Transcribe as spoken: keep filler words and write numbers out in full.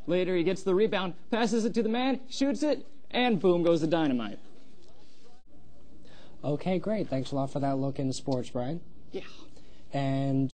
Later, he gets the rebound, passes it to the man, shoots it, and boom goes the dynamite. Okay, great. Thanks a lot for that look into sports, Brian. Yeah. And